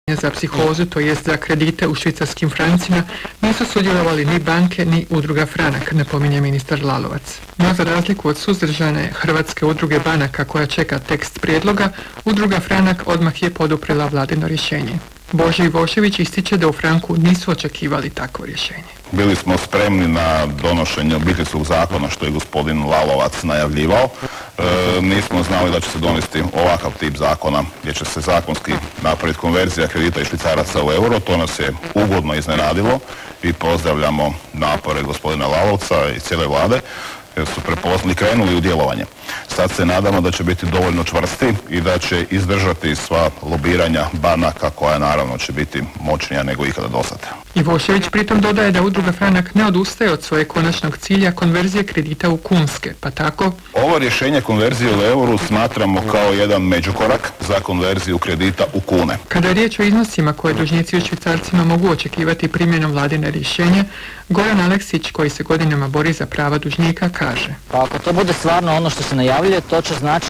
za psihozu, to jest za kredite u švicarskim francima, nisu sudjelovali ni banke ni udruga Franak, napominje ministar Lalovac. No za razliku od suzdržane Hrvatske udruge banaka koja čeka tekst prijedloga, udruga Franak odmah je poduprela vladino rješenje. Božo Ivošević ističe da u Franku nisu očekivali takvo rješenje. Bili smo spremni na donošenje obiteljskog zakona, što je gospodin Lalovac najavljivao. Nismo znali da će se donesti ovakav tip zakona gdje će se zakonski napraviti konverzija kredita i švicaraca u euro. To nas je ugodno iznenadilo i pozdravljamo napore gospodina Lalovca i cijele vlade jer su prepoznali i krenuli u djelovanje. Sad se nadamo da će biti dovoljno čvrsti i da će izdržati sva lobiranja banaka koja naravno će biti moćnija nego ikada do sada. Ivošević pritom dodaje da udruga Franak ne odustaje od svoje konačnog cilja konverzije kredita u kunske, pa tako ovo rješenje konverzije u euru smatramo kao jedan međukorak za konverziju kredita u kune. Kada je riječ o iznosima koje dužnici u švicarcima mogu očekivati primjenom vladine rješenja, Goran Aleksić, koji se godinama bori za prava dužnika, kaže: Pa ako to bude stvarno ono što se najavljuje, to će znači